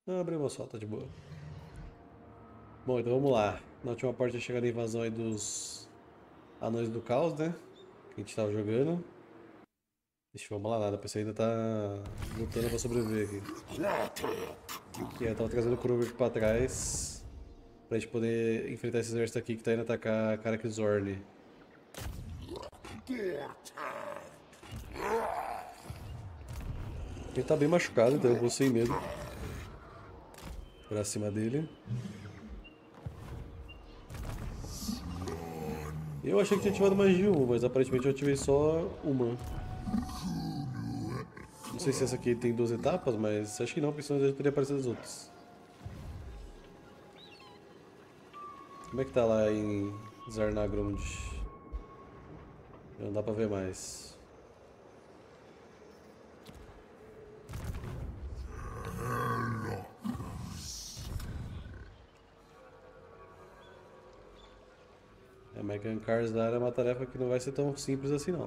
Não, abriu uma só, tá de boa. Bom, então vamos lá. Na última parte chegou a invasão aí dos Anões do Caos, né? Que a gente tava jogando. Deixa eu vamos lá, nada. A pessoa ainda tá lutando pra sobreviver aqui. E aí eu tava trazendo o Kruger aqui pra trás. Pra gente poder enfrentar esse exército aqui que tá indo atacar a Karakzorn. Ele tá bem machucado, então eu vou sem medo pra cima dele. Eu achei que tinha ativado mais de uma, mas aparentemente eu ativei só uma. Não sei se essa aqui tem duas etapas, mas acho que não, porque senão já teria aparecido as outras. Como é que tá lá em Zarnagrund? Já não dá pra ver mais. É, mas gankar Zara é uma tarefa que não vai ser tão simples assim não.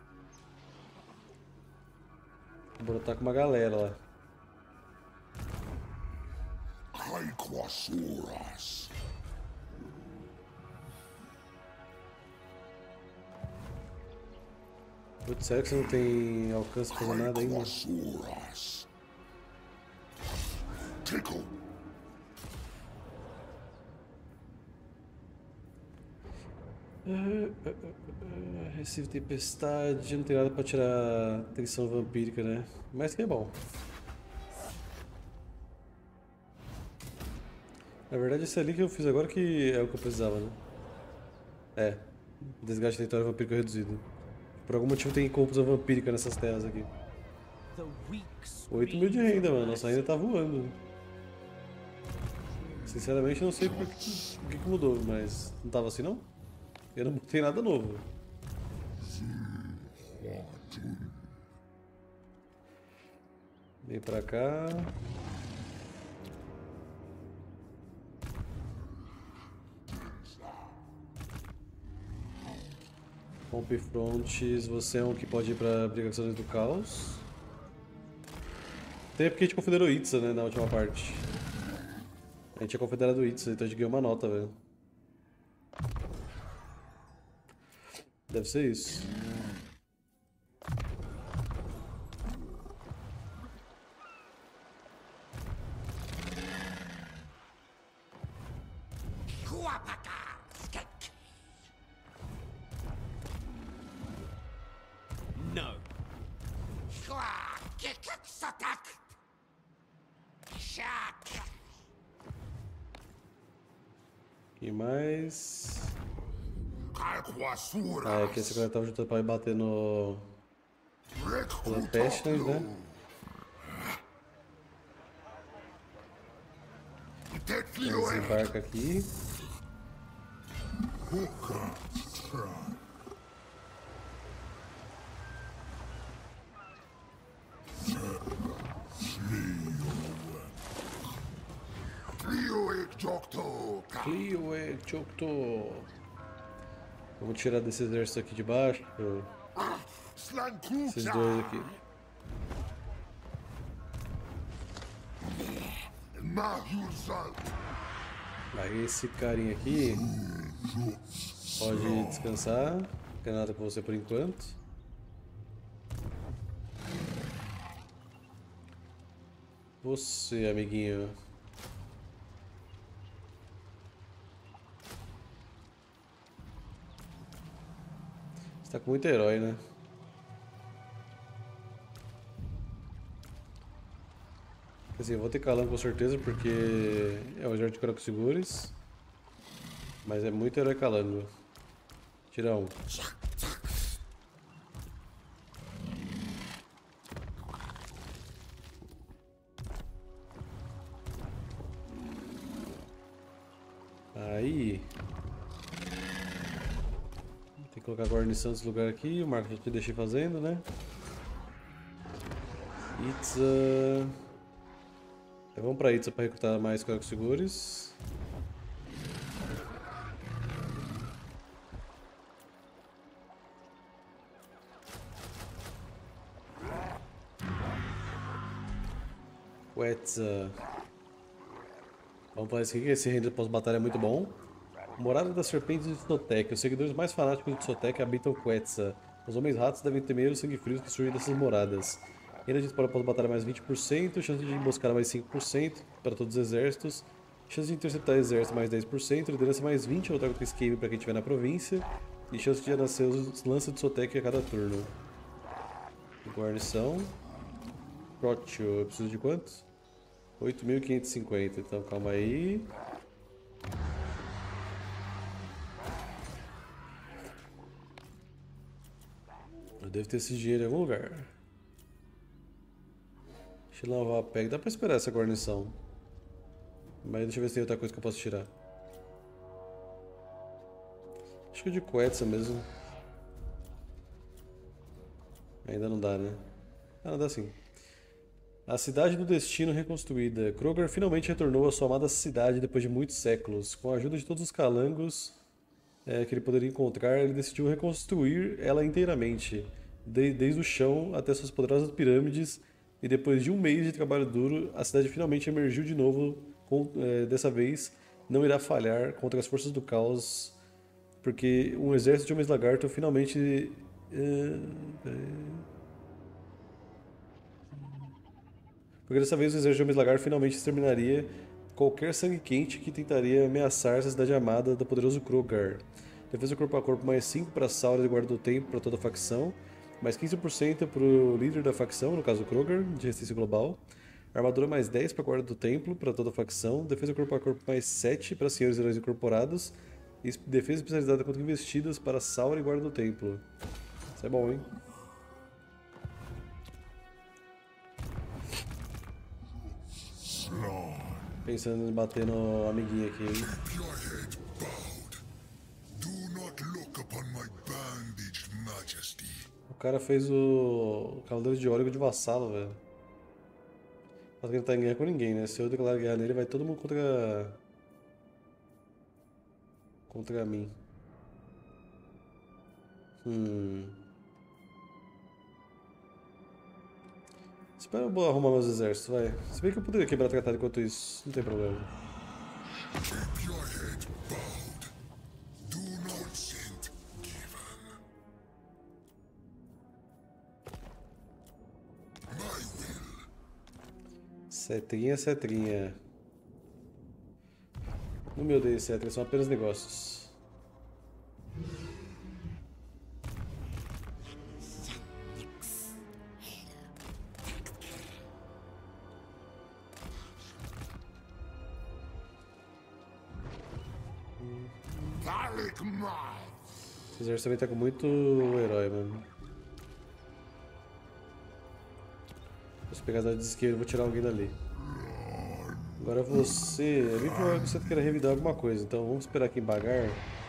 Vou brotar com uma galera lá. Hyquasaurus. Putz, sério que você não tem alcance pra fazer nada ainda? Hyquasaurus. Tickle. Recife Tempestade, não tem nada pra tirar tensão vampírica, né? Mas que é bom. Na verdade, esse ali que eu fiz agora que é o que eu precisava, né? É, desgaste território vampírico reduzido. Por algum motivo tem corrupção vampírica nessas terras aqui. 8 mil de renda, mano. Nossa renda tá voando. Sinceramente, não sei por que mudou, mas não tava assim não? Eu não botei nada novo. Vem pra cá. Rompe frontes, você é um que pode ir pra Brigações do Caos. Até porque a gente confederou Itza, né, na última parte. A gente é confederado Itza, então a gente ganhou uma nota, velho. Deve ser isso. No. E mais... Ah, é que esse Hyquasaurus. cara tava juntando pra ir bater no... Pela Pestilence, né? Então desembarca aqui. Clio e Chocto. Vamos tirar desse exército aqui de baixo. Esses dois aqui. Aí esse carinha aqui pode descansar. Não tem nada com você por enquanto. Você, amiguinho. Você tá com muito herói, né? Quer dizer, eu vou ter calango com certeza porque é o exército de Crocossigures. Mas é muito herói calango. Tira um. Aí. Tem que colocar a guarnição nesse lugar aqui. O Marco já te deixei fazendo, né? Itza. Vamos pra Itza pra recrutar mais Crocossigures. Quetza. Vamos falar isso aqui, que esse render pós-batalha é muito bom. Morada das Serpentes de Sotek. Os seguidores mais fanáticos de Sotek habitam Quetzal. Os homens-ratos devem temer os sangue frios que surgem dessas moradas. Renda de disparo pós-batalha mais 20%, chance de emboscada mais 5% para todos os exércitos, chance de interceptar exército mais 10%, liderança mais 20 ao Target Escape para quem estiver na província, e chance de nascer os lanças de Sotek a cada turno. Guarnição. Prótio, eu preciso de quantos? 8.550, então calma aí. Eu devo ter esse dinheiro em algum lugar. Deixa eu lavar a PEG. Dá pra esperar essa guarnição. Mas deixa eu ver se tem outra coisa que eu posso tirar. Acho que o de Quetzal mesmo. Ainda não dá, né? Ah, não dá sim. A Cidade do Destino reconstruída. Kroger finalmente retornou à sua amada cidade depois de muitos séculos. Com a ajuda de todos os calangos que ele poderia encontrar, ele decidiu reconstruir ela inteiramente, desde o chão até suas poderosas pirâmides, e depois de um mês de trabalho duro, a cidade finalmente emergiu de novo, dessa vez não irá falhar contra as forças do caos, porque um exército de homens lagarto finalmente... Porque dessa vez o exército de homens lagarto finalmente exterminaria qualquer sangue quente que tentaria ameaçar essa cidade amada do poderoso Krogar. Defesa corpo a corpo mais 5 para a Saura de Guarda do Tempo para toda a facção, mais 15% para o líder da facção, no caso Krogar, de resistência global. Armadura mais 10 para a Guarda do Templo para toda a facção, defesa corpo a corpo mais 7 para senhores heróis incorporados e defesa especializada contra investidas para Saura e Guarda do Templo. Isso é bom, hein? Pensando em bater no amiguinho aqui, hein? Keep your head bowed. Do not look upon my bandaged majesty. O cara fez o Cavaleiro de Órigo de vassalo, velho. Só que ele tá em guerra com ninguém, né? Se eu declarar guerra nele, vai todo mundo contra mim. Espera eu arrumar meus exércitos, vai. Se bem que eu poderia quebrar tratado enquanto isso, não tem problema. Keep your head bowed. Do not send given. My will. Cetrinha, cetrinha. No meu Deus, cetrinha, são apenas negócios. Esse exército também tá com muito herói, mano. Vou pegar as de esquerda e vou tirar alguém dali. Agora você... É bem provável que você queira revidar alguma coisa, então vamos esperar aqui embagar.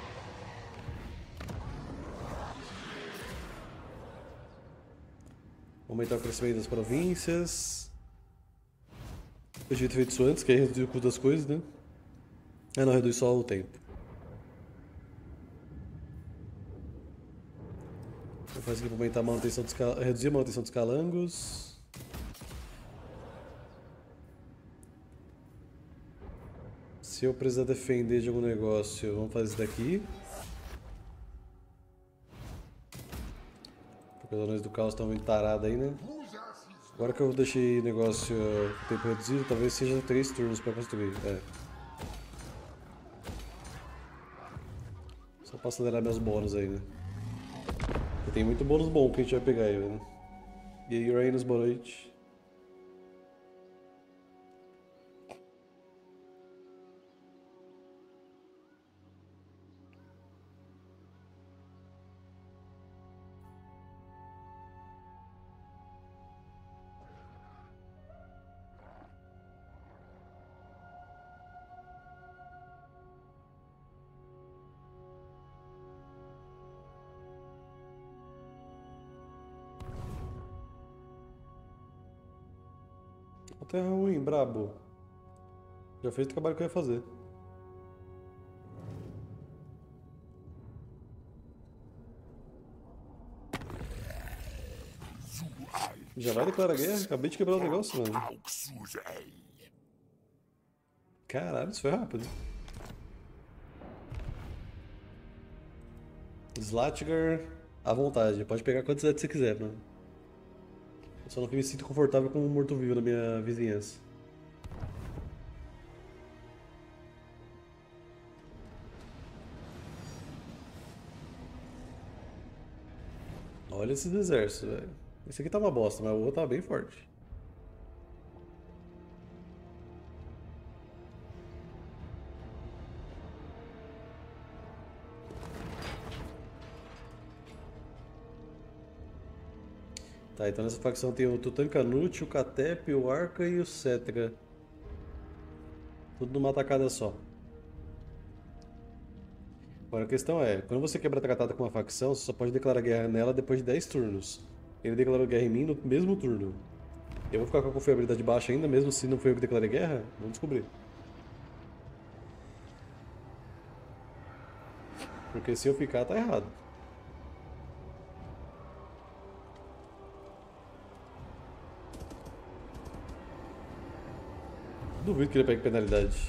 Aumentar o crescimento das províncias. Eu devia ter feito isso antes, que aí reduz o custo das coisas, né? Ah, não, reduz só o tempo. Vou fazer aqui para aumentar a manutenção dos reduzir a manutenção dos calangos. Se eu precisar defender de algum negócio, vamos fazer isso daqui. Porque os anões do caos estão muito tarados aí, né? Agora que eu deixei negócio com tempo reduzido, talvez seja 3 turnos para construir. É. Só para acelerar meus bônus aí, né? Tem muito bônus bom que a gente vai pegar aí, né? E aí, Uranus, boa noite. Terra ruim, brabo. Já fez o trabalho que eu ia fazer. Já vai declarar guerra? Acabei de quebrar o negócio, mano. Caralho, isso foi rápido. Slatgar à vontade. Pode pegar quantos você quiser, mano. Eu só não me sinto confortável com um morto-vivo na minha vizinhança. Olha esses exércitos, velho. Esse aqui tá uma bosta, mas o outro tá bem forte. Tá, então nessa facção tem o Tutankhamun, o Katep, o Arca e o Cetra. Tudo numa tacada só. Agora a questão é, quando você quebra a tratada com uma facção, você só pode declarar guerra nela depois de 10 turnos. Ele declarou guerra em mim no mesmo turno. Eu vou ficar com a confiabilidade baixa ainda, mesmo se não foi eu que declarei guerra? Vamos descobrir. Porque se eu ficar, tá errado. Duvido que ele pegue penalidade.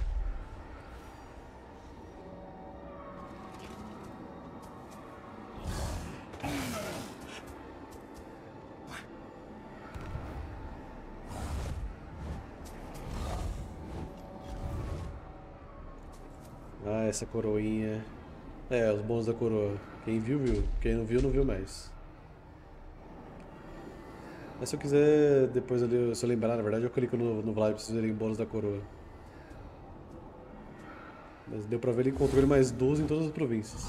Ah, essa coroinha. É, os bons da coroa. Quem viu, viu. Quem não viu, não viu mais. Mas se eu quiser, depois ali, se eu lembrar, na verdade, eu clico no Vlad pra vocês verem bônus da coroa. Mas deu pra ver ele controle mais 12 em todas as províncias.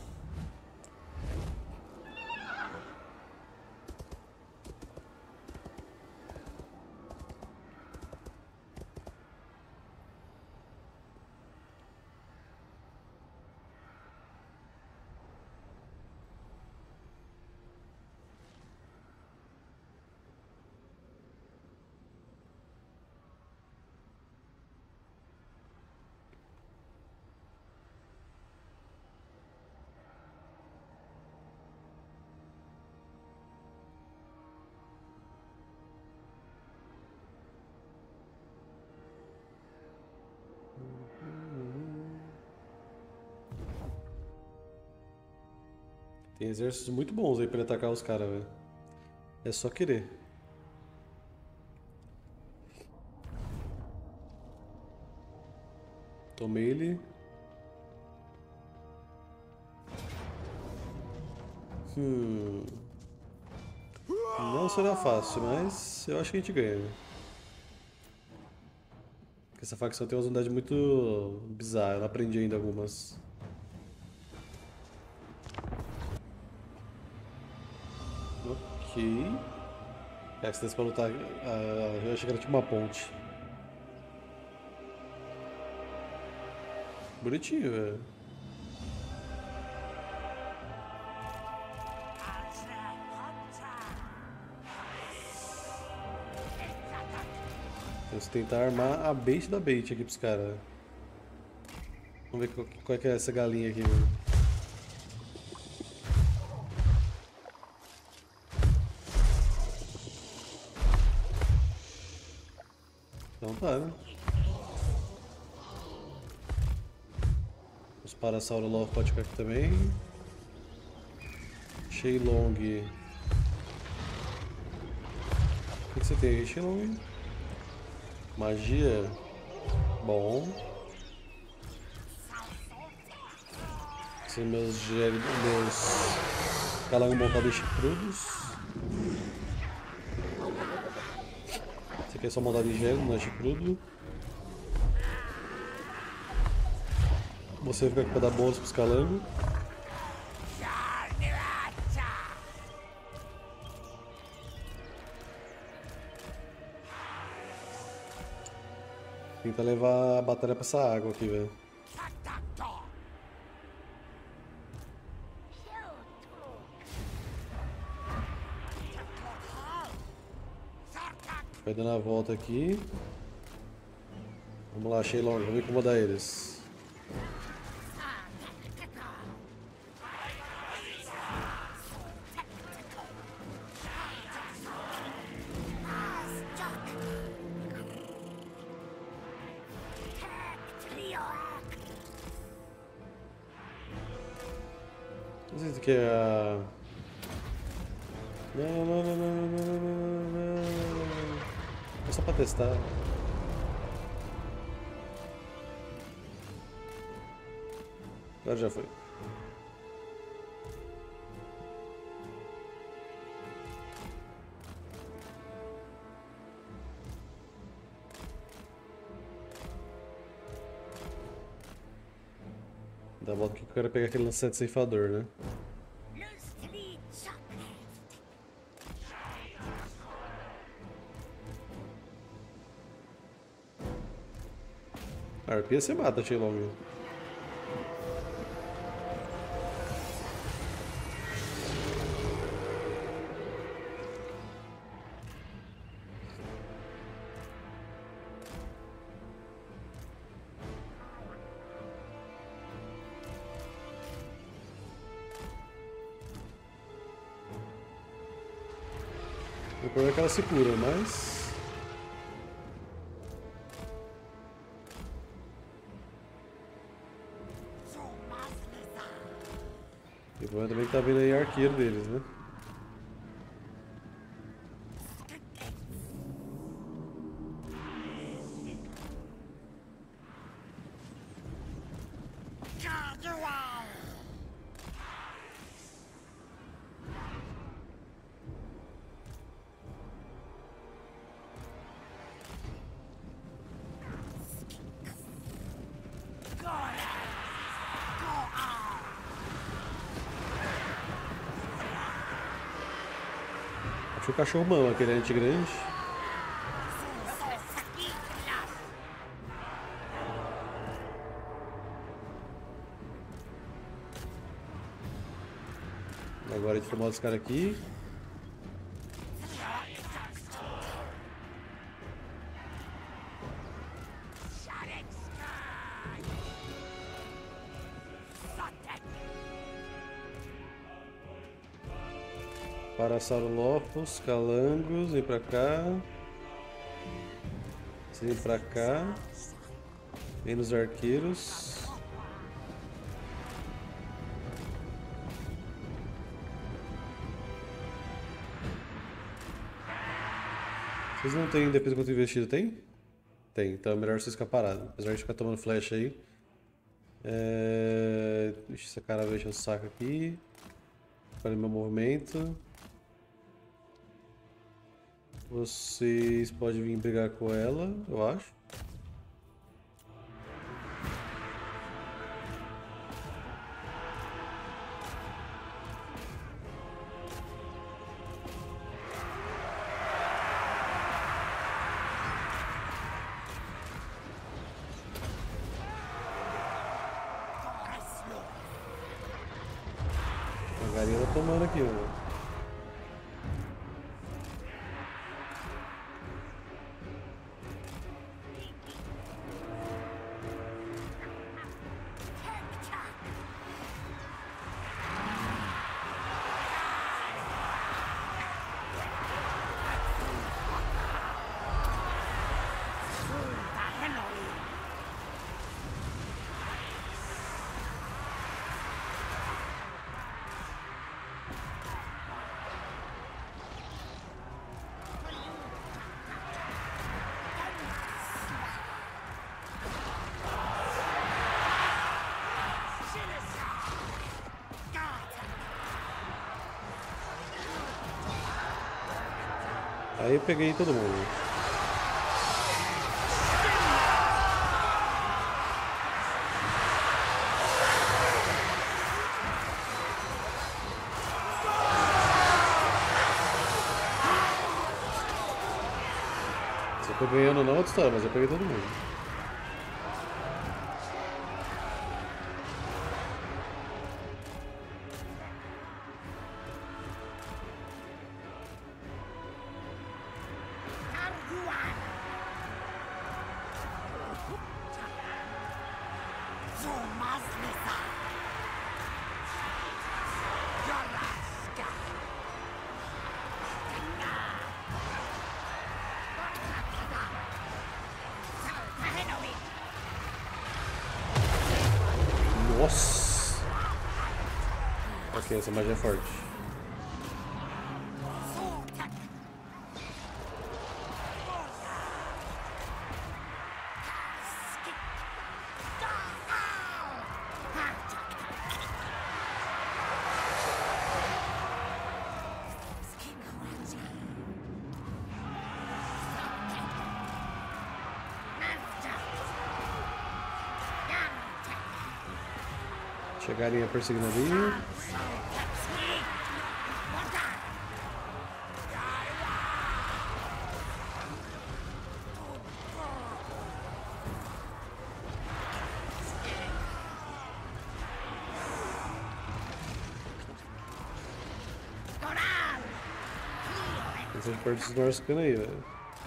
Tem exércitos muito bons aí pra ele atacar os caras, velho. É só querer. Tomei ele. Não será fácil, mas eu acho que a gente ganha, né? Porque essa facção tem umas unidades muito bizarras, eu não aprendi ainda algumas. Ok. É, se desse pra lutar. Eu achei que era tipo uma ponte. Bonitinho, velho. Vamos tentar armar a bait da bait aqui pros caras. Vamos ver qual é que é essa galinha aqui, mano. Então tá, né? Os Parasauro Love pode ficar aqui também. Shenlong. O que você tem aí, Shenlong? Magia. Bom. São meus calango montado em chifrudos. Esse aqui é só montado em gelo, não é chifrudo. Você fica aqui pra dar bônus pros calangos. Tenta levar a batalha pra essa água aqui, velho. Vai dando a volta aqui. Vamos lá, Shenlong, vamos incomodar eles. Não sei que é a... Não, não, não, não, não, não, não, não, não, não. É só pra testar. Agora já foi. Dá a volta aqui que eu quero pegar aquele lancete ceifador, né? A arpia você mata, Shenlong. O problema é que ela se cura, mas... E o problema também é que tá vindo aí arqueiro deles, né? Acho que o cachorro mama, aquele ente grande. Agora a gente tomou esse cara aqui. Parasaurolophus, Calangos, vem pra cá. Você vem pra cá. Vem nos arqueiros. Vocês não têm defesa contra investido, tem? Tem, então é melhor você ficar parado. Apesar de ficar tomando flash aí. Deixa essa cara ver o saco aqui. Olha meu movimento. Vocês podem vir brigar com ela, eu acho. A galinha tá tomando aqui, ó. Aí eu peguei todo mundo. Se eu tô ganhando não é outra história, mas eu peguei todo mundo. Os Ok, essa magia é forte. Chegarem a perseguindo ali. Essa de perto dos Norscan aí, velho.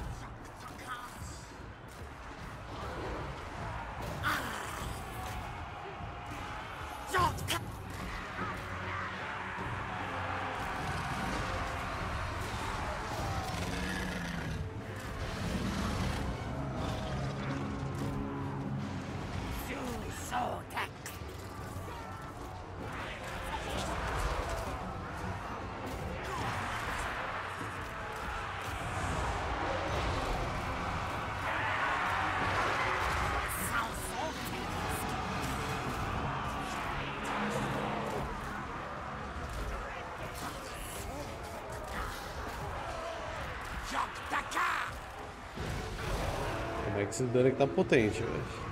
Como é que esse dano aqui tá potente, velho?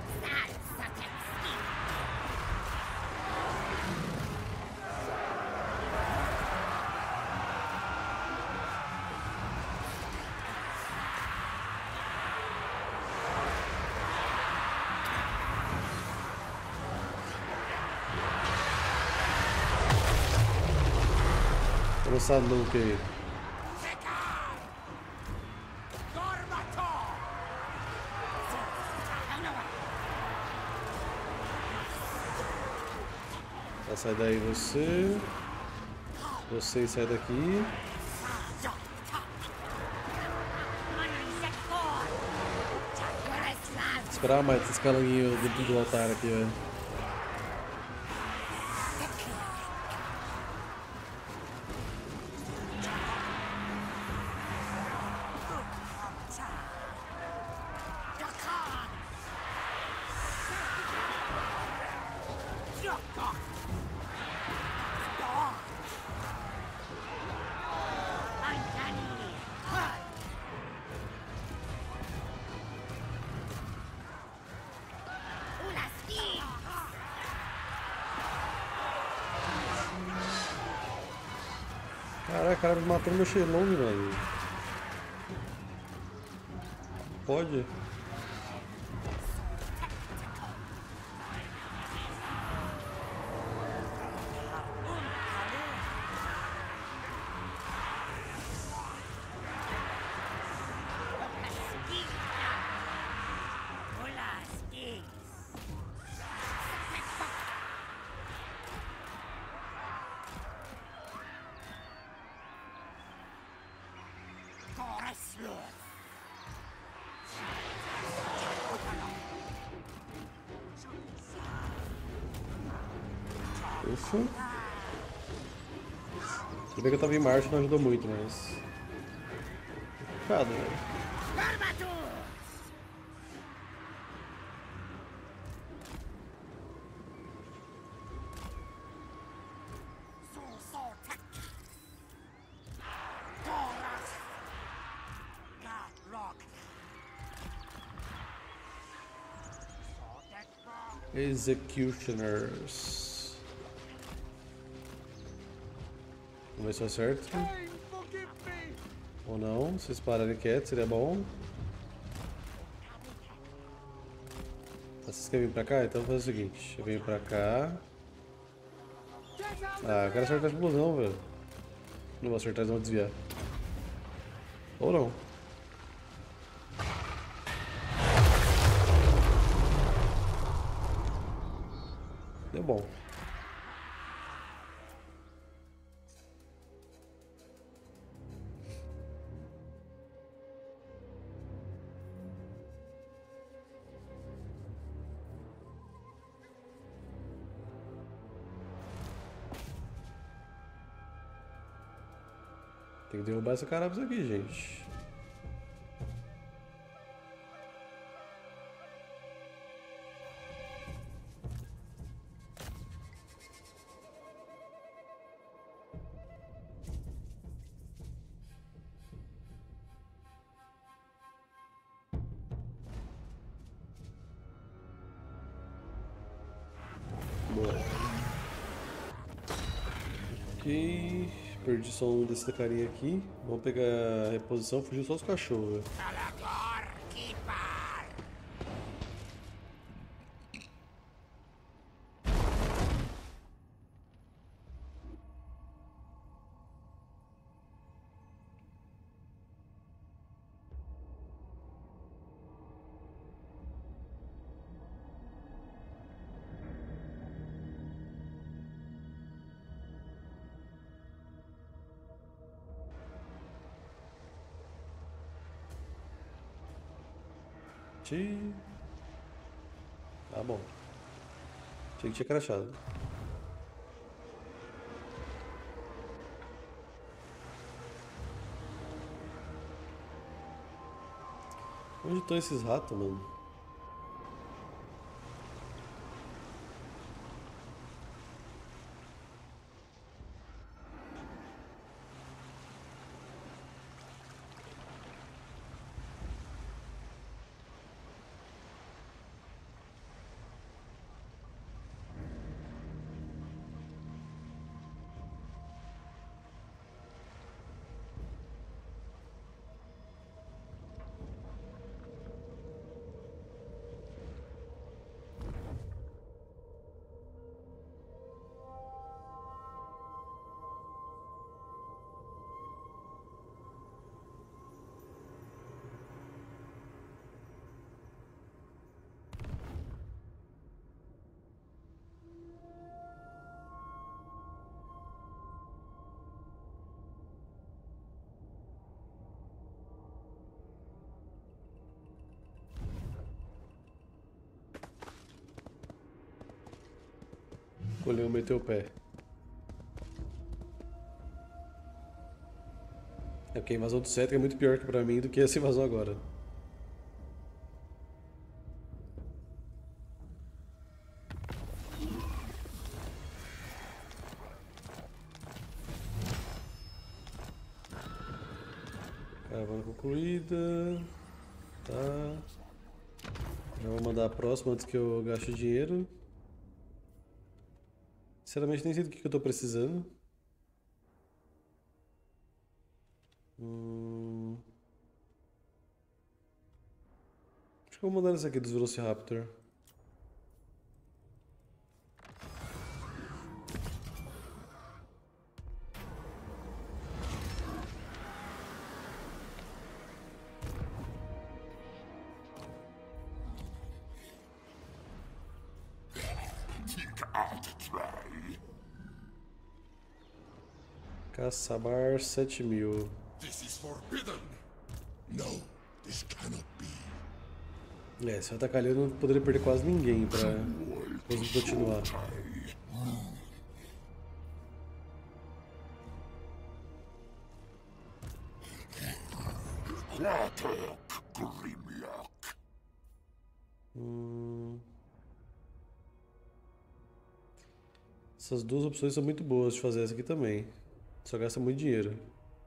Vamos essa nuke aí. Tá, sai daí você. Você sai daqui. Esperar mais esse calanguinho do altar aqui, velho. Caraca, o cara me matou no meu Shenlong, mano. Pode? Ufa. Tudo bem que eu tava em marcha, não ajudou muito, mas... Complicado, velho. Executioners. Vamos ver se eu acerto. Ou não, se eles pararem quietos, seria bom. Vocês querem vir pra cá? Então vou fazer o seguinte. Eu venho pra cá. Ah, eu quero acertar a explosão, velho. Não vou acertar, eles vão desviar. Ou não. Deu bom. Tem que derrubar essa carabas aqui, gente. Ok, perdi só um desse da carinha aqui. Vamos pegar a reposição, fugiu só os cachorros. Tá bom. Achei que tinha crachado. Onde estão esses ratos, mano? Colheu, meteu o pé. É porque a invasão do Cetro é muito pior que pra mim do que essa invasão agora. Caravana concluída. Tá. Já vou mandar a próxima antes que eu gaste dinheiro. Sinceramente nem sei do que eu tô precisando. Acho que eu vou mandar essa aqui dos Velociraptor. Caçabar 7000. This is forbidden. No, this cannot be. É, se eu atacar ali eu não poderia perder quase ninguém pra conseguir continuar. Essas duas opções são muito boas de fazer essa aqui também. Só gasta muito dinheiro.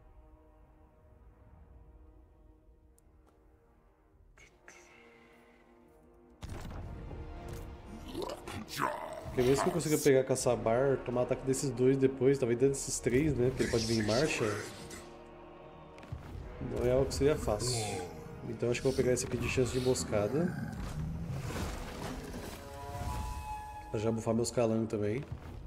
Porque mesmo que eu consiga pegar Caçabar, tomar ataque desses dois depois, talvez desses três, né? Porque ele pode vir em marcha. Não é algo que seria fácil. Então acho que eu vou pegar esse aqui de chance de emboscada. Pra já bufar meus calangos também.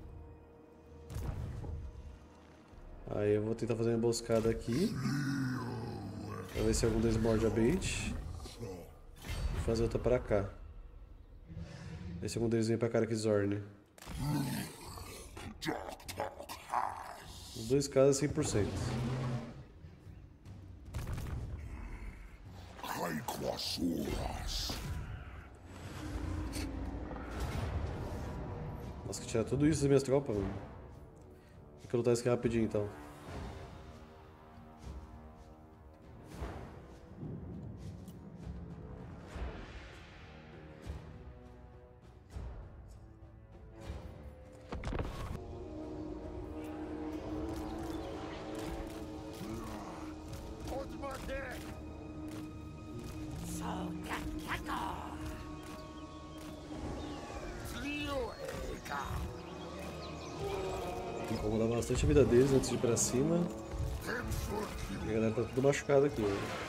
Aí eu vou tentar fazer uma emboscada aqui. Pra ver se algum deles morde a bait. E fazer outra pra cá. Ver se algum deles vem pra cara aqui Zorn. Os dois casos 100%. Nossa, que tirar tudo isso das minhas tropas, mano. Vou lutar isso aqui rapidinho então. Vamos dar bastante vida deles antes de ir pra cima. E a galera tá tudo machucada aqui.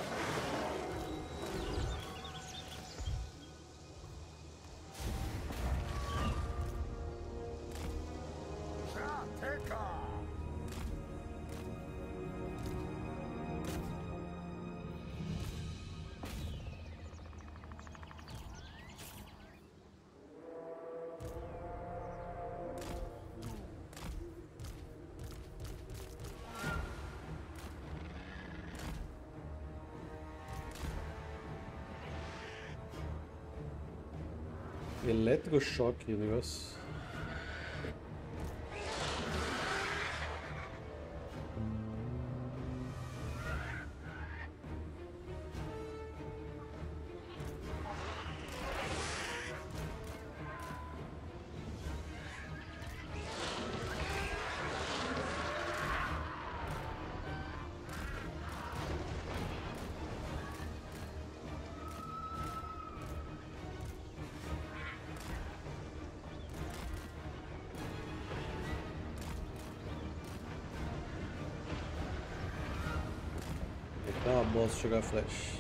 Eletrochoque o negócio. É uma bosta jogar flash.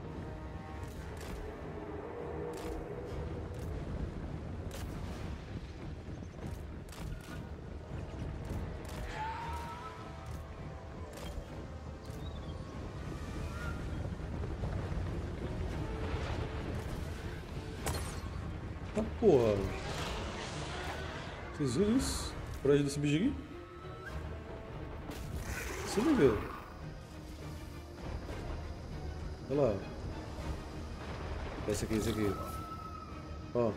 Tá porra. Vocês viram isso? Coragem desse bicho aqui? Se liga. Olha lá. Esse aqui, esse aqui. Ó.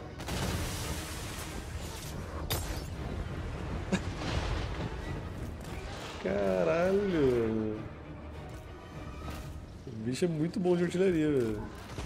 Caralho. O bicho é muito bom de artilharia, velho.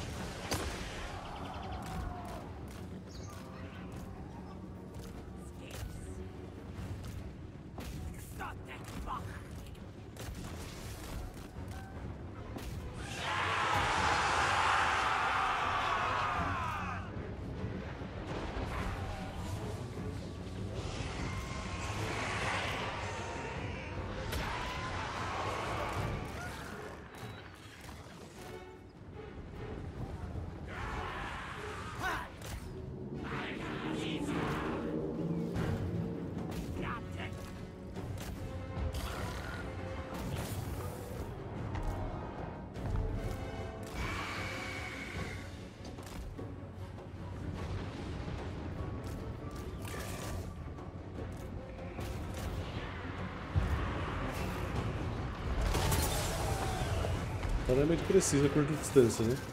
Ela é muito precisa a curta distância, né?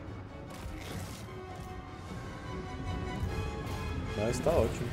Mas tá ótimo.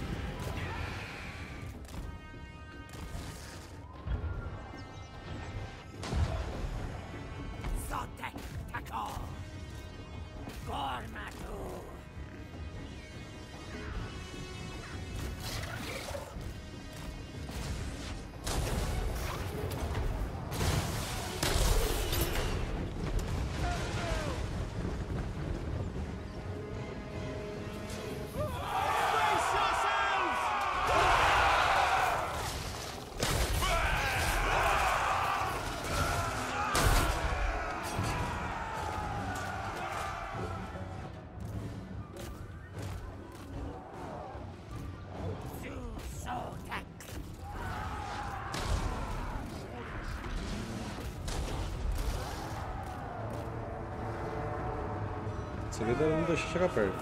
O segredo era não deixar chegar perto.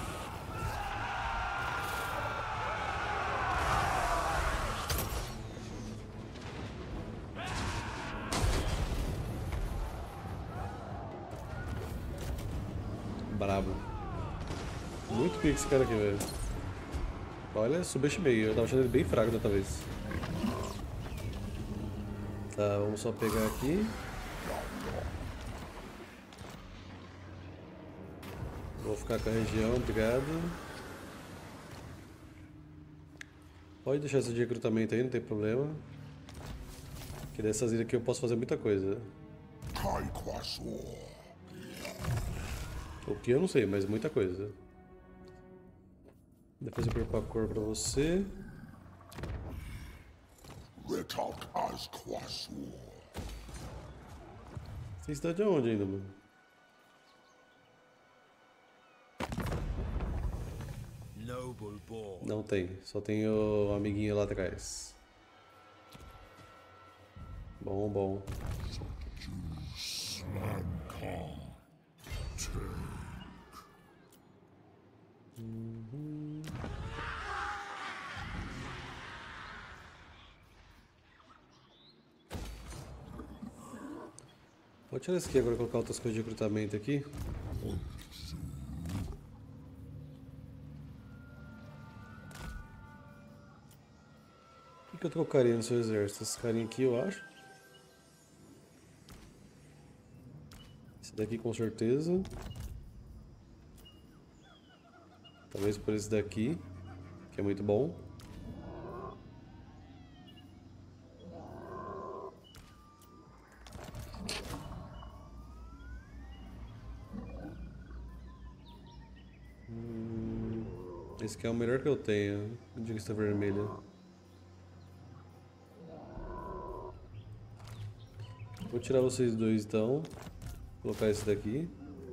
Brabo. Muito pique esse cara aqui, velho. Olha, subestimei. Eu tava achando ele bem fraco dessa vez. Tá, vamos só pegar aqui. Vou ficar com a região, obrigado. Pode deixar esse de recrutamento aí, não tem problema. Que dessas ilhas aqui eu posso fazer muita coisa. O que eu não sei, mas muita coisa. Depois eu preparo a cor pra você. Retalk as Quasur. Tem cidade aonde ainda, mano? Noble born. Não tem, só tem o amiguinho lá atrás. Bom, bom. Slanka. Pode tirar isso aqui agora e colocar outras coisas de recrutamento aqui. O que eu trocaria no seu exército? Esse carinha aqui, eu acho. Esse daqui com certeza. Talvez por esse daqui, que é muito bom. Esse aqui é o melhor que eu tenho. Diga-se vermelha. Vou tirar vocês dois então. Vou colocar esse daqui.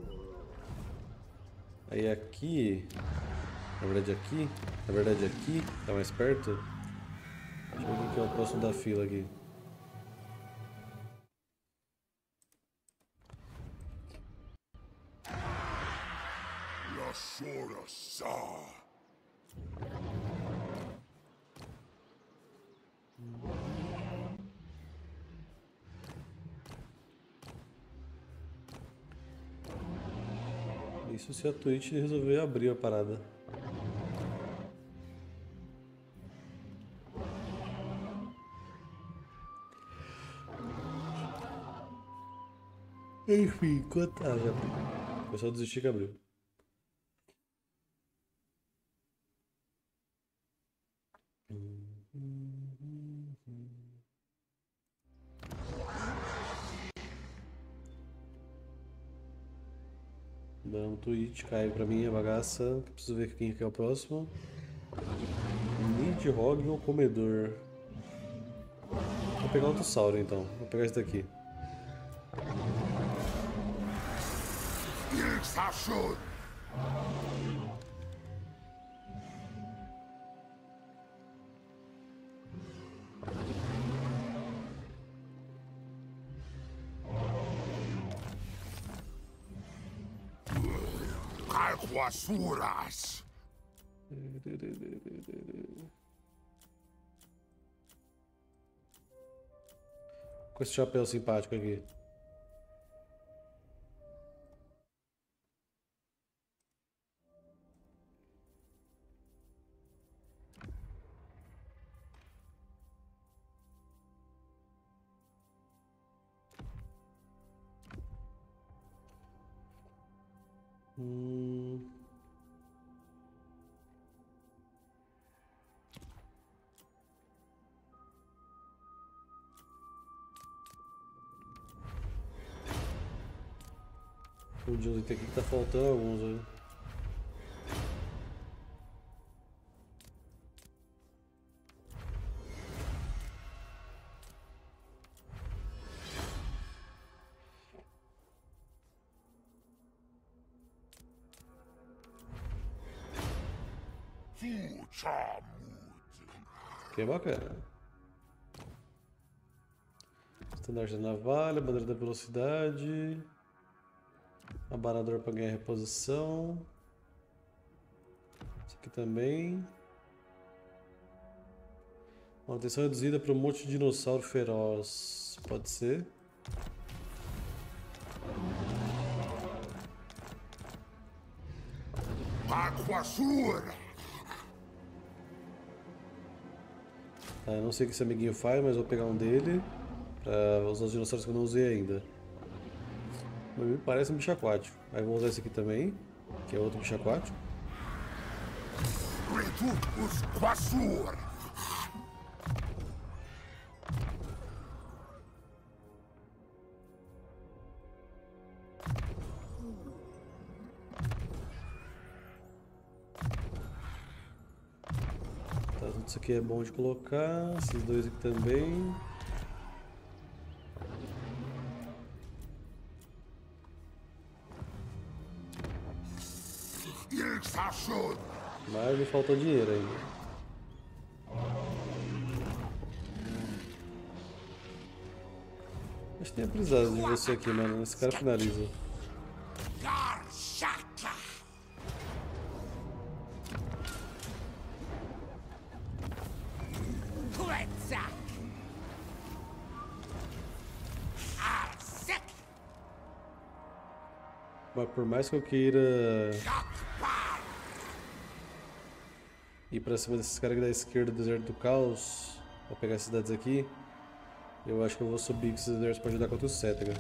Aí aqui. Na verdade aqui, tá mais perto. Deixa eu ver quem que é o próximo da fila aqui. La Sora Sa. Isso se a Twitch resolver abrir a parada. Enfim, enquanto tá, já abriu. O pessoal desistiu que abriu. Dá um tweet, cai pra mim a bagaça. Preciso ver quem que é o próximo. Nidhogg ou Comedor? Vou pegar outro Sauro então. Vou pegar esse daqui. Sashun. Quasuras. Com esse chapéu simpático aqui. O de uns itens aqui que tá faltando alguns, né? Que é bacana. Estandarte da navalha, bandeira da velocidade. Abanador para ganhar reposição. Isso aqui também. Manutenção reduzida para um monte de dinossauro feroz. Pode ser. Aquasura. Tá, eu não sei o que esse amiguinho faz, mas vou pegar um dele. Pra usar os dinossauros que eu não usei ainda. Mas me parece um bicho aquático. Aí vou usar esse aqui também, que é outro bicho aquático. Retutus Quasur. Isso aqui é bom de colocar, esses dois aqui também. Yes, I should. Mas me faltou dinheiro ainda. Acho que tem precisado de você aqui, mano. Esse cara finaliza. Garshaka. Quetzak. Arsek. Mas por mais que eu queira Gakbar. ir pra cima desses caras aqui da esquerda do deserto do caos, pra pegar as cidades aqui, eu acho que eu vou subir com esses exércitos pra ajudar contra o Cetera.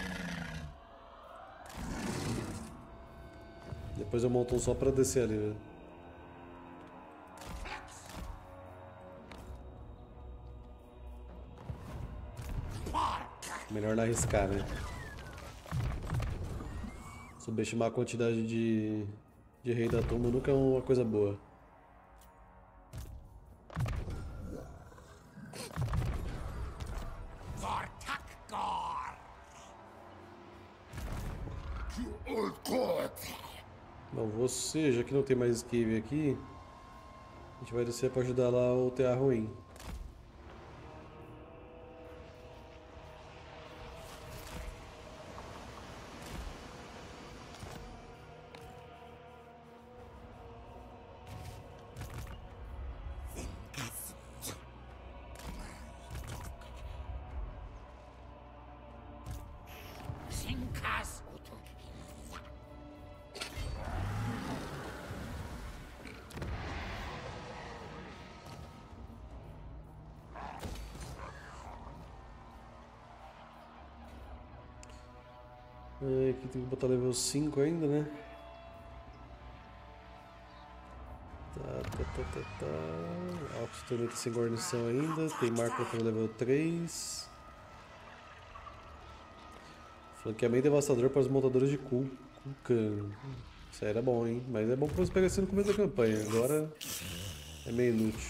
Depois eu monto um só pra descer ali, velho. Melhor não arriscar, né? Subestimar a quantidade de rei da tumba nunca é uma coisa boa. Vortakgor. Old court. Bom, você, já que não tem mais esquive aqui, a gente vai descer pra ajudar lá o Terra Ruim. Sinkas. Aqui tem que botar level 5 ainda, né? Tá. Alcos também tá sem guarnição ainda. Tem marco pra fazer level 3. Flanqueamento devastador para os montadores de Kulkan. Isso aí era bom, hein? Mas é bom pra você pegar assim no começo da campanha. Agora é meio inútil.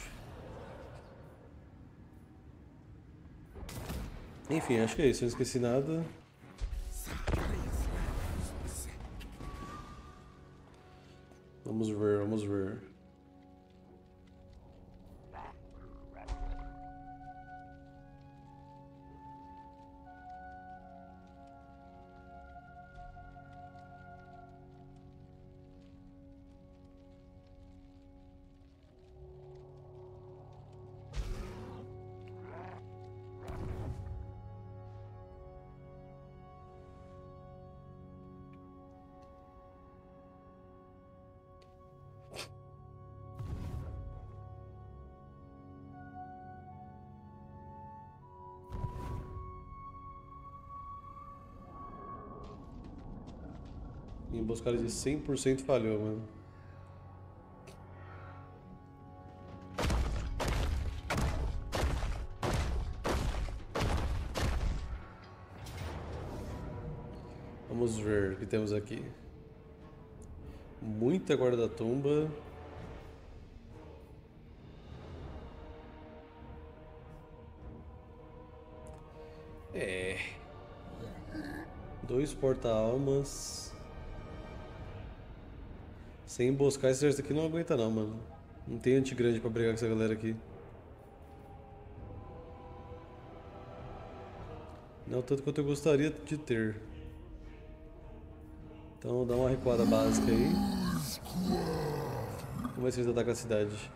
Enfim, acho que é isso. Eu não esqueci nada. Vamos ver, vamos ver. Emboscada de 100% falhou, mano. Vamos ver o que temos aqui. Muita guarda-tumba. É. 2 porta-almas. Sem emboscar esse exército aqui não aguenta não, mano. Não tem anti-grande pra brigar com essa galera aqui. Não tanto quanto eu gostaria de ter. Então dá uma recuada básica aí. Vamos ver se eles atacam a cidade.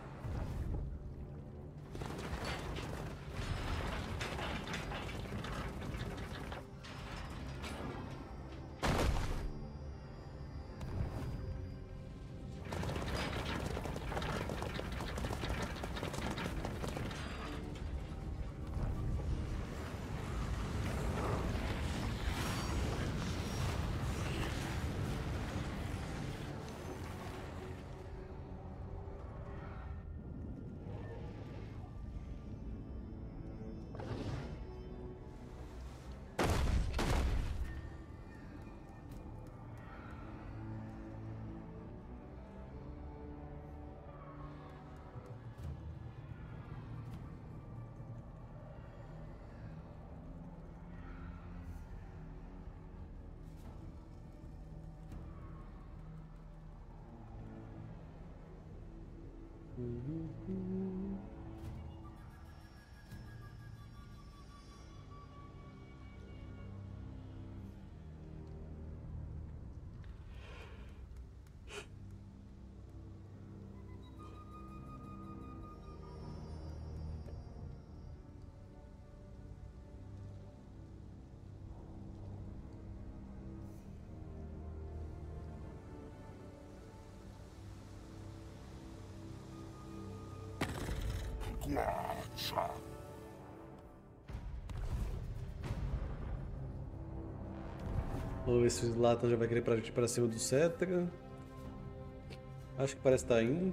Vamos ver se o Zlatan já vai querer partir para cima do Cetra. Acho que parece estar indo.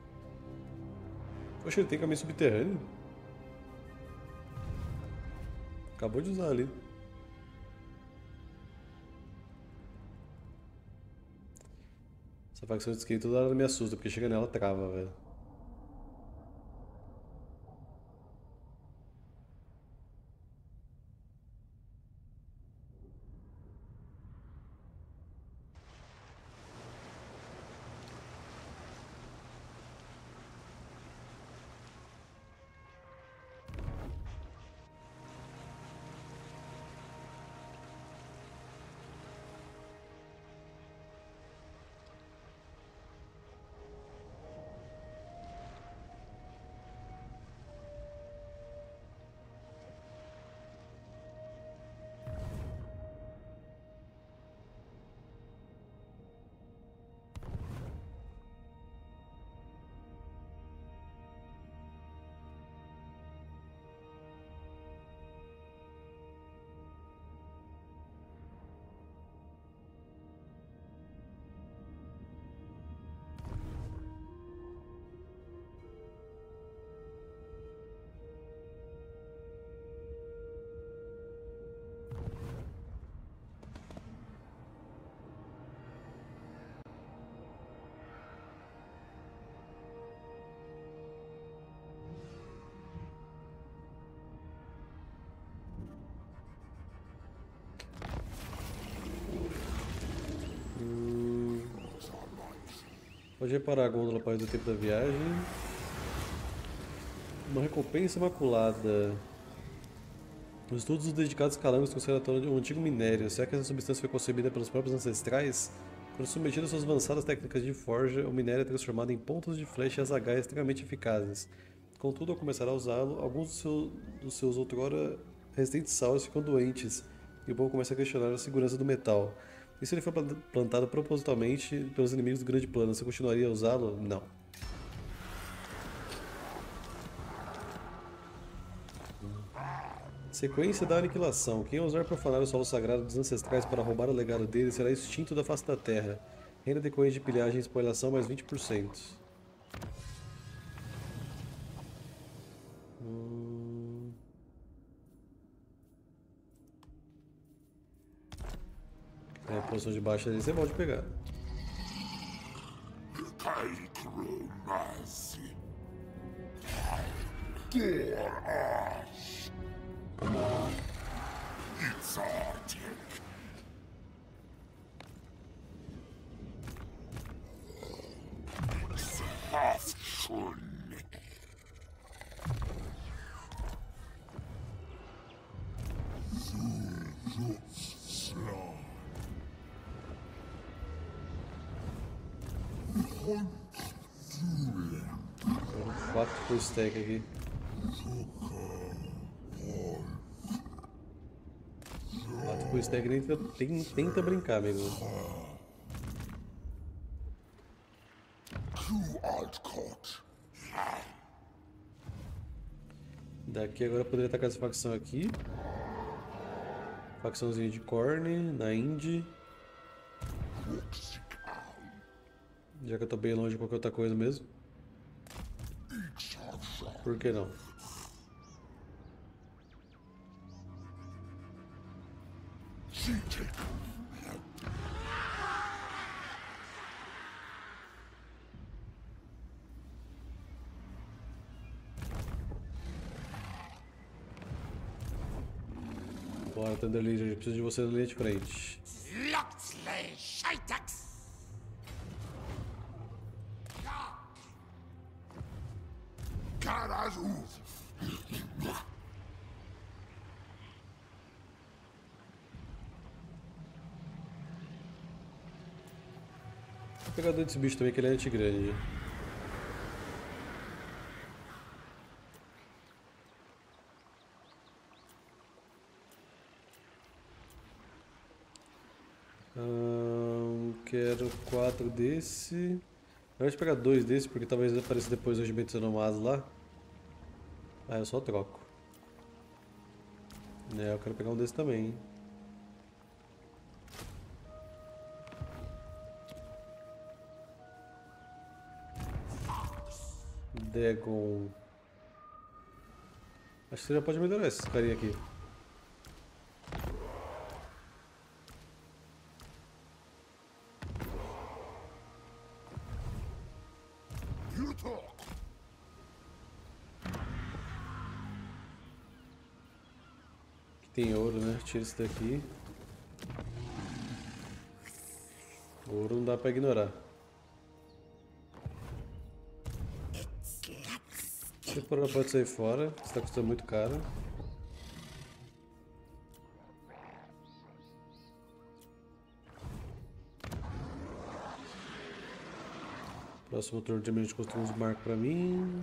Poxa, ele tem caminho subterrâneo. Acabou de usar ali. Essa facção de skate toda hora me assusta, porque chega nela trava, velho. Pode reparar a gôndola após o tempo da viagem. Uma recompensa imaculada. Os estudos dedicados a calangos consideram um antigo minério. Será que essa substância foi concebida pelos próprios ancestrais? Quando submetido às suas avançadas técnicas de forja, o minério é transformado em pontas de flecha e azagais extremamente eficazes. Contudo, ao começar a usá-lo, alguns dos seus outrora resistentes sauros ficam doentes, e o povo começa a questionar a segurança do metal. E se ele foi plantado propositalmente pelos inimigos do Grande Plano, você continuaria a usá-lo? Não. Sequência da aniquilação. Quem ousar profanar o solo sagrado dos ancestrais para roubar o legado deles será extinto da face da terra. Renda decorrente de pilhagem e espoliação mais 20%. É, a posição de baixo ali você pode pegar. Foram 4 por stack aqui. O stack nem tenta brincar, amigo. Daqui agora eu poderia atacar essa facção aqui. Facçãozinha de Korn, na Indy. Já que eu tô bem longe de qualquer outra coisa mesmo. Por que não? Bora, Thunder Legion, preciso de você na linha de frente. Kara's hoof. Vou pegar desse bicho também, que ele é anti-grande. Quero 4 desse. Eu vou pegar 2 desse, porque talvez apareça depois os Metanomas lá. Ah, eu só troco. É, eu quero pegar um desse também. Dagon. Acho que você já pode melhorar esses carinha aqui. You talk. Aqui tem ouro, né? Tira isso daqui. Ouro não dá pra ignorar. Temporada pode sair fora, está custando muito caro. Próximo turno de de construir uns marcos pra mim.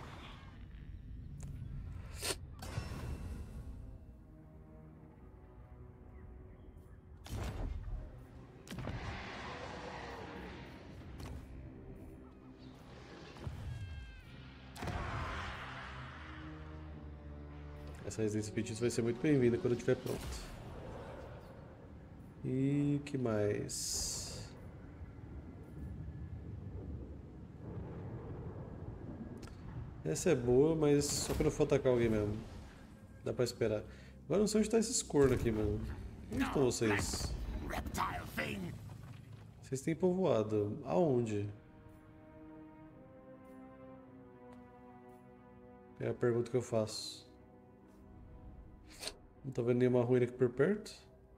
Essa residência feitiço vai ser muito bem-vinda quando estiver pronto. E que mais? Essa é boa, mas só quando eu for atacar alguém mesmo. Dá pra esperar. Agora não sei onde tá esses cornos aqui, mano. Onde estão vocês? Reptile thing. Vocês têm povoado. Aonde? É a pergunta que eu faço. Não tô vendo nenhuma ruína aqui por perto.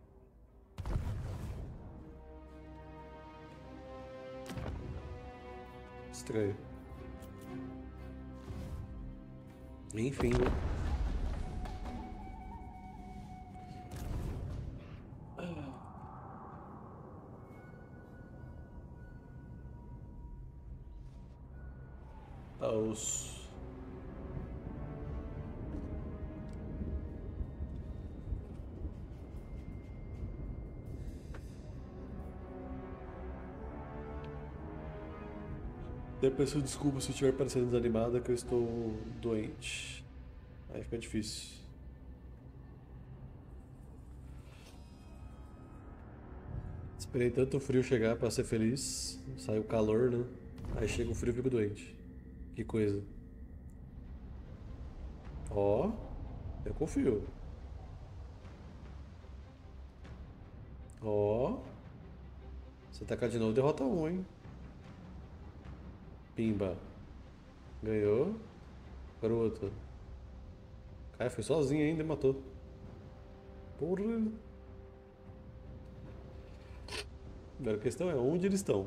Estranho. Enfim, né? Tá osso. Até peço desculpa se eu estiver parecendo desanimada, que eu estou doente. Aí fica difícil. Esperei tanto o frio chegar pra ser feliz. Sai o calor, né? Aí chega o frio e fico doente. Que coisa. Ó, eu confio. Ó. Se atacar de novo, derrota um, hein? Pimba. Ganhou. Agora o outro. Cara, foi sozinho ainda e matou. Porra. Agora a questão é onde eles estão.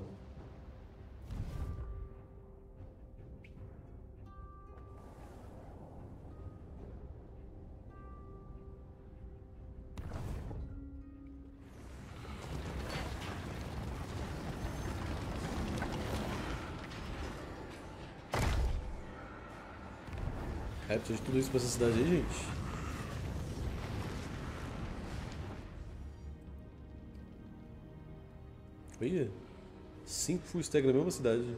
É, precisa de tudo isso pra essa cidade aí, gente. Olha. 5 full stack na mesma cidade.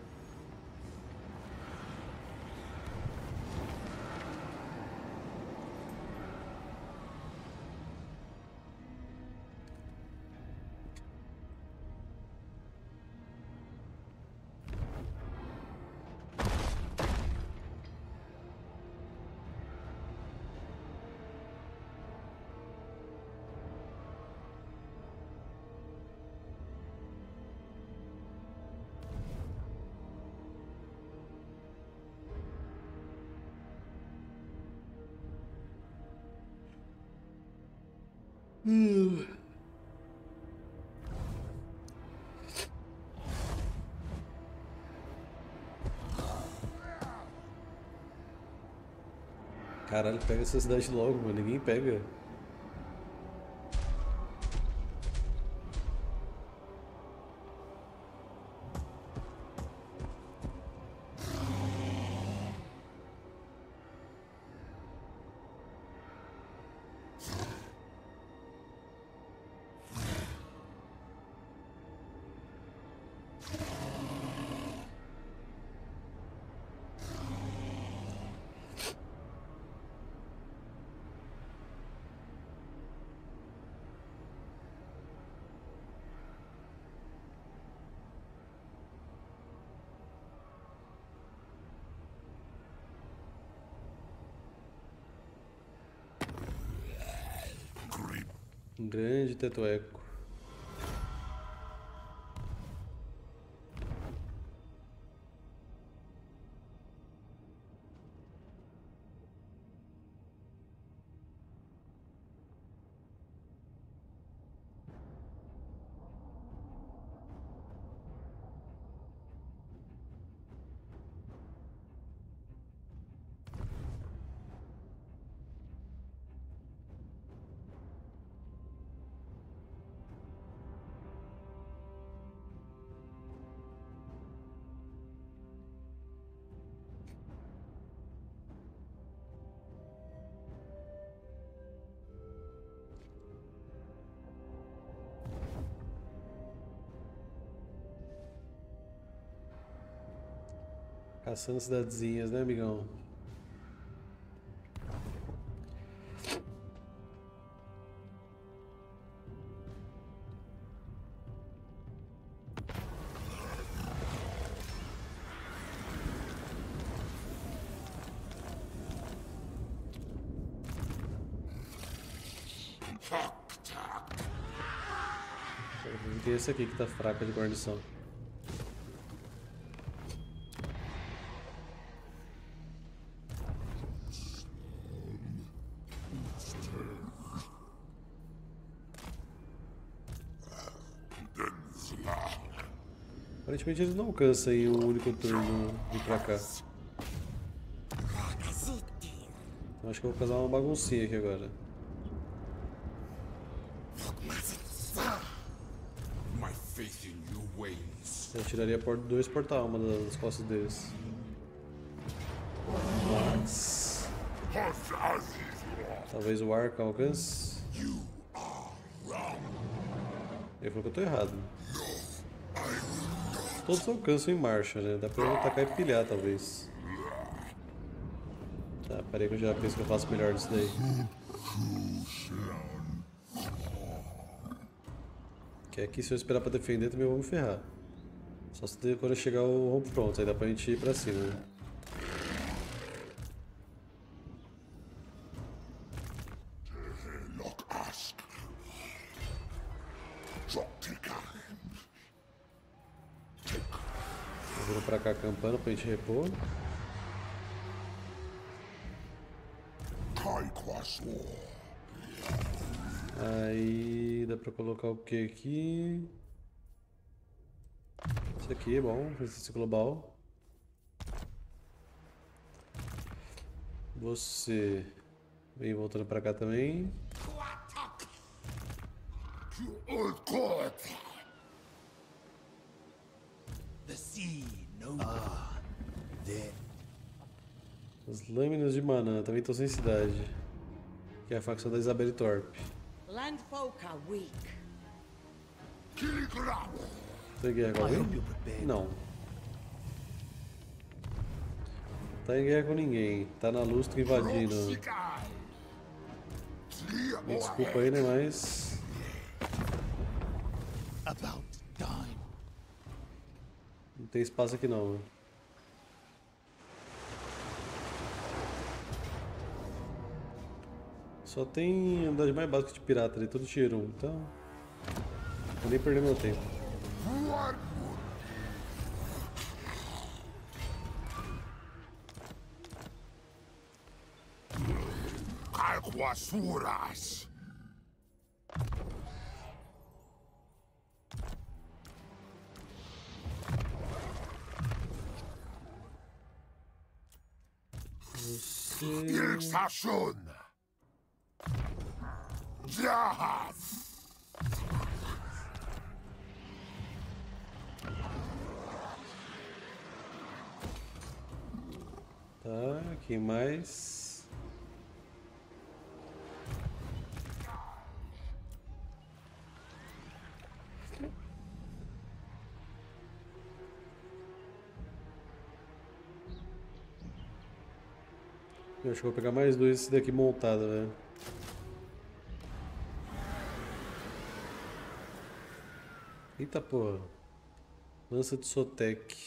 Caralho, pega essa cidade logo, mano. Ninguém pega. Um grande tetueco. Caçando cidadezinhas, né, amigão? Tem esse aqui que tá fraca de guarnição. Aparentemente eles não alcançam em um único turno vir pra cá. Então acho que eu vou fazer uma baguncinha aqui agora. My faith in your ways. Eu tiraria dois porta-alma das costas deles. Mas... talvez o arco alcance. Ele falou que eu tô errado. Todos alcançam em marcha, né? Dá pra eu atacar e pilhar, talvez. Tá, peraí que eu já penso que eu faço melhor disso daí. Que aqui, se eu esperar pra defender, também eu vou me ferrar. Só se quando chegar o rompo pronto, aí dá pra gente ir pra cima, né? Vou pra cá acampando pra gente repor. Aí dá pra colocar o que aqui? Isso aqui é bom, resistência global. Você vem voltando pra cá também. The sea, no. There. As lâminas de Manã também estão sem cidade. Que é a facção da Isabelle Thorpe. Landfolk are weak. Tá em guerra com alguém? Não. Tá em guerra com ninguém. Tá na luz, tô invadindo. Me desculpa aí, né, mas... About time. não tem espaço aqui não, mano. Só tem unidade mais básica de pirata ali, todo tier 1, então... não vou nem perder meu tempo. Alquasuras. você. Ilksashun! Jahas! Tá, quem mais? Eu acho que vou pegar mais dois esse daqui montado, velho. Eita porra. Lança de Sotec.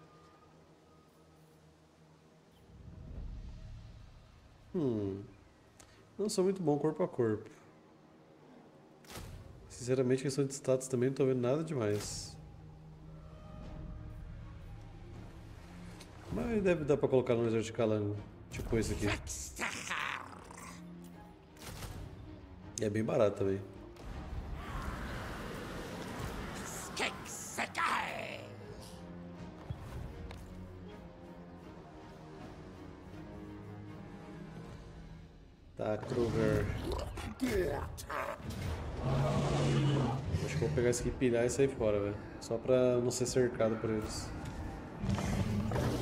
Não sou muito bom corpo a corpo. Sinceramente, questão de status também não tô vendo nada demais. Mas deve dar pra colocar no exército de calango. Tipo esse aqui. E é bem barato também. Tá, Kruger. Acho que vou pegar esse aqui, pilhar e sair fora, velho. Só pra não ser cercado por eles.